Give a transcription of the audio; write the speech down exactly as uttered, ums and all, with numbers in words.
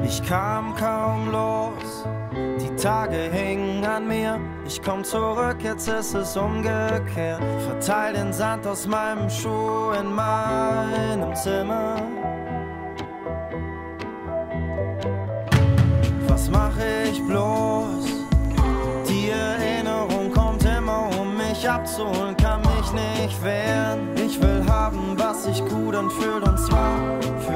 Ich kam kaum los, die Tage hingen an mir. Ich komm zurück, jetzt ist es umgekehrt. Verteil den Sand aus meinem Schuh in meinem Zimmer. Was mach ich bloß? Die Erinnerung kommt immer, um mich abzuholen, kann mich nicht wehren. Ich will haben, was sich gut anfühlt, und zwar